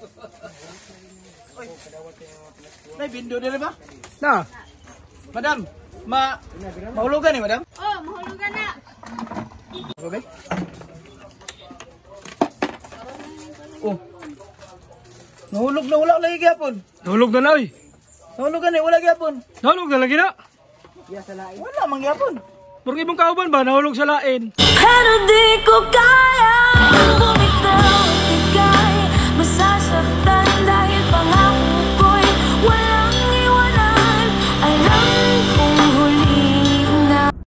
Nay bindo dili ba? Na. Madam, mahulugan ni madam? Oh, mahulugan na. Okay. Oh. Nahulog na wala lagi gyapon. Nahulog na na oy. Nahulugan ni wala gyapon. Nahulog na lagi na. Wala man gyapon. Pero ibang kauban ba nahulog sa lain? Pero di ko kaya